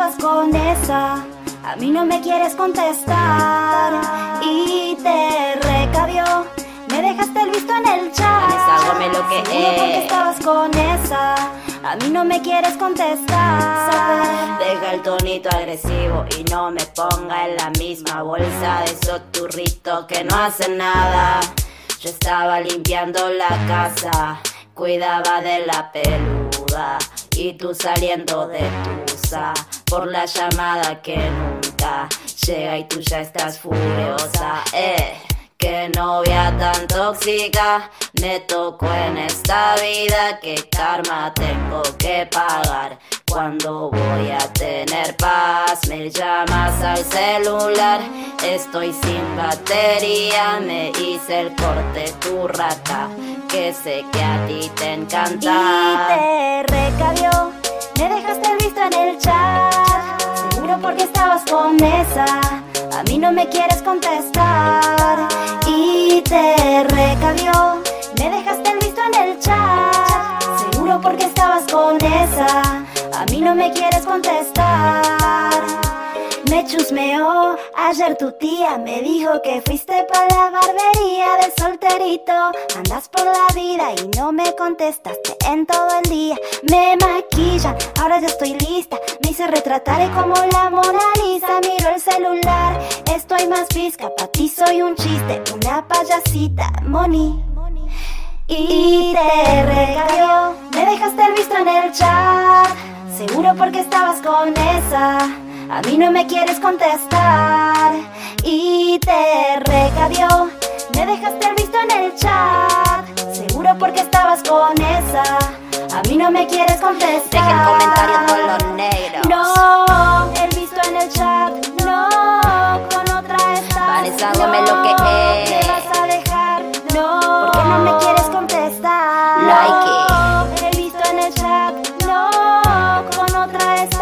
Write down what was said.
estabas con esa, a mí no me quieres contestar. Y te recabió, me dejaste el visto en el chat. Deshágame lo que Seguro porque estabas con esa, a mí no me quieres contestar. Deja el tonito agresivo y no me ponga en la misma bolsa de esos turritos que no hacen nada. Yo estaba limpiando la casa, cuidaba de la peluda, y tú saliendo de tusa por la llamada que nunca llega y tú ya estás furiosa. Qué novia tan tóxica me tocó en esta vida, qué karma tengo que pagar. Cuando voy a tener paz, me llamas al celular, estoy sin batería, me hice el corte tu rata, que sé que a ti te encanta. Y te recabió, me dejaste el visto en el chat. Seguro porque estabas con esa, a mí no me quieres contestar. Y te recabió, me dejaste el visto en el chat. Seguro porque estabas con esa, a mí no me quieres contestar. Me chusmeó, ayer tu tía me dijo que fuiste para la barbería del solterito. Andas por la vida y no me contestaste en todo el día. Me maquillan, ahora ya estoy lista, me hice retratar como la Mona Lisa. Miro el celular, estoy más visca, pa' ti soy un chiste, una payasita, Moni. Y te recabió, me dejaste el visto en el chat. Seguro porque estabas con esa, a mí no me quieres contestar. Y te recabió, me dejaste el visto en el chat. Seguro porque estabas con esa, a mí no me quieres contestar. Dejen comentarios con los negros. No, el visto en el chat, no, con otra estás. Vanessa Gómez lo que es. Me vas a dejar, no, porque no me quieres contestar. Like it. El visto en el chat, no, con otra estás.